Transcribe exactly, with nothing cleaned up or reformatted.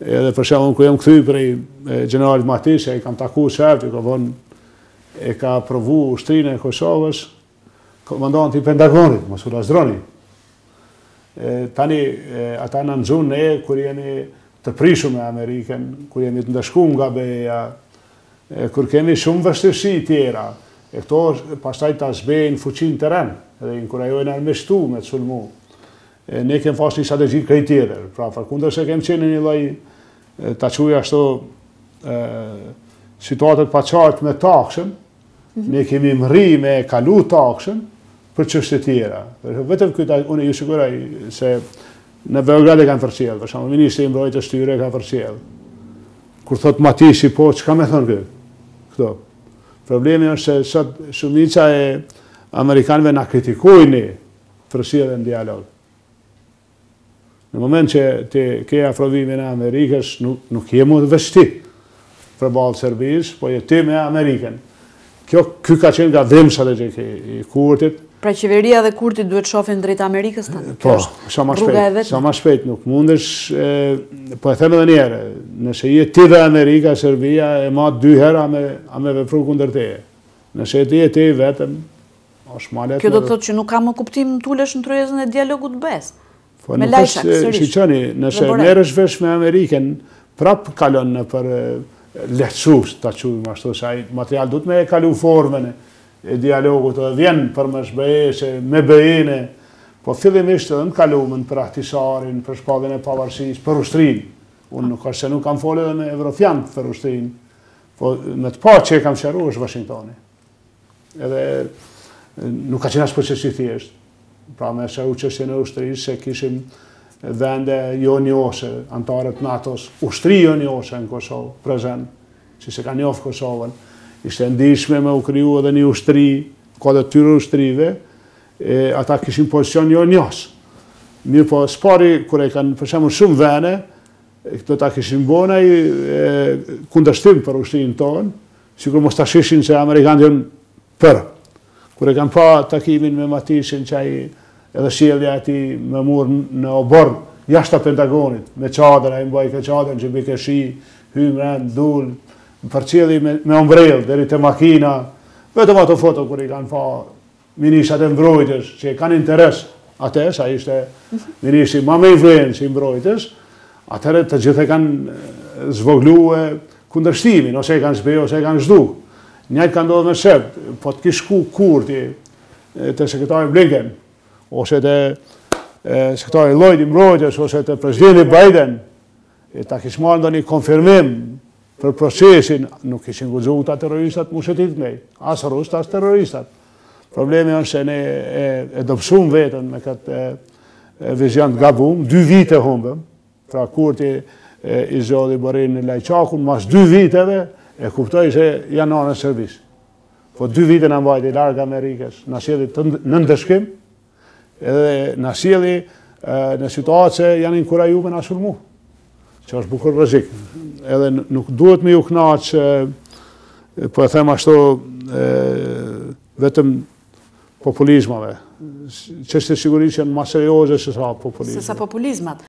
Edhe për shembull ku jam kthy prej Gjenerali Matis, e kam taku shefti, ka vonë e ka provu ushtrinë e Kosovës, komandanti i Pentagonit, mos u lazdroni. Tani ata na nxun ne kur jemi të prishur me Amerikën, kur jemi të ndëshkuar nga beja, kur kemi shumë vështirësi tjera, e këto pastaj ta zbejnë fuqinë teren, edhe inkurajojnë armishtu me të sulmu. Ne kem pas një strategji krejt tjetër, pra përkundër se kem qenë një lloj ta quaj ashtu situatet pa qartë me takshën, ne kemi mri me kalu takshën për çështje tjera. Vetëm këta unë ju siguroj se në Beograd e kanë përcjell, për shembull ministri i mbrojtjes tyre ka përcjell. Kur thot Matisi, po çka më thon kë? Këto. Problemi është se sot shumica e amerikanëve na kritikojnë ne për sjelljen në dialog. Në moment që të ke afrovimin e Amerikës, nuk, nuk jemi të vështi për balë Serbisë, po jeti me Amerikën. Kjo ky ka qenë nga dhimsat e i Kurtit. Pra qeveria dhe Kurti duhet shohin drejt Amerikës tani? Po, sa më shpejt, sa më shpejt nuk mundesh, po e them edhe një herë, nëse je ti dhe Amerika, Serbia e ma dy herë a me, a me vepru kundër teje. Nëse ti je ti vetëm, është malet... Kjo do të thotë që nuk ka më kuptim në tulesh në tryezën e dialogut bes? Po nuk është, shiqoni, nëse merresh vesh me Amerikën, prap kalon në për lehtësus, ta quajmë ashtu, se ai material duhet me kalu formën e dialogut, dhe vjen për më shbejese, me bëjene, po fillimisht edhe në kalumën për ahtisarin, për shpalljen e pavarësisë, për ushtrinë. Unë nuk është se nuk kam folë edhe me Evropian për ushtrinë, po me të parë që e kam shëru është Washingtoni. Edhe nuk ka qenë as procesi i thjeshtë. Pra me se u qështje në ushtrisë, se kishim vende jo njose, antarët NATO-s, ushtri jo njose në Kosovë, prezent, që se ka njofë Kosovën. Ishte ndishme me u kriju edhe një ushtri, ka dhe tyre ushtrive, e, ata kishin pozicion jo njos. Mirë po, spari, kër e kanë përshemë shumë vene, këto ta kishin bona i kundërshtim për ushtrinë tonë, sikur mos ta shishin se Amerikanë janë për. Kër e kanë pa takimin me Matishin, që ai edhe sjellja ati me murë në oborë, jashtë Pentagonit, me qadër, a i mbaj ke qadër, që bike shi, hymë, rëndë, dullë, përcjeli me, me ombrellë, deri te makina, vetëm ato foto kër i kanë pa ministrat e mbrojtës, që kanë interes atës, a ishte ministri ma me influencë i mbrojtës, atëre të gjithë e kanë zvoglu e kundërshtimin, ose e kanë zbej, ose e kanë zhdu. Njajtë ka ndodhë me Serb, po të kishku Kurti të sekretari Blinken, ose të sekretari Lloyd i mbrojtjes, ose të presidenti Biden, ta kishë marrë ndonjë konfirmim për procesin, nuk kishin guxu ta terroristat mushetit me, as rusët, as terroristat. Problemi është se ne e, e dobësum vetën me këtë vizion të gabum, dy vite humbëm, pra Kurti i zodhi Borin Lajçakun, mas dy viteve, e kuptoj se janë anë servis. Po dy vite në mbajti largë Amerikës, në sjeli në ndëshkim, edhe në sjeli në situatë se janë inkuraju me në sulmu, që është bukur rrezik. Edhe nuk duhet me ju knaqë, po e them ashtu, vetëm populizmave. Çështje sigurisht janë më serioze se sa populizmat. Se sa populizmat.